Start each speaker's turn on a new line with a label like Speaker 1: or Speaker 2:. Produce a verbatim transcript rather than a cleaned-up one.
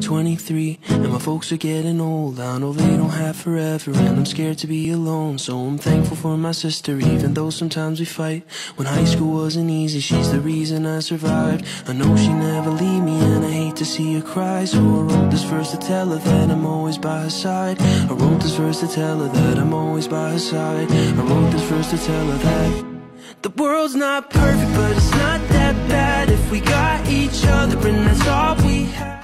Speaker 1: twenty-three, and my folks are getting old. I know they don't have forever, and I'm scared to be alone. So I'm thankful for my sister, even though sometimes we fight. When high school wasn't easy, she's the reason I survived. I know she never leave me, and I hate to see her cry. So I wrote this verse to tell her that I'm always by her side. I wrote this verse to tell her that I'm always by her side. I wrote this verse to tell her that the world's not perfect, but it's not that bad if we got each other, and that's all we have.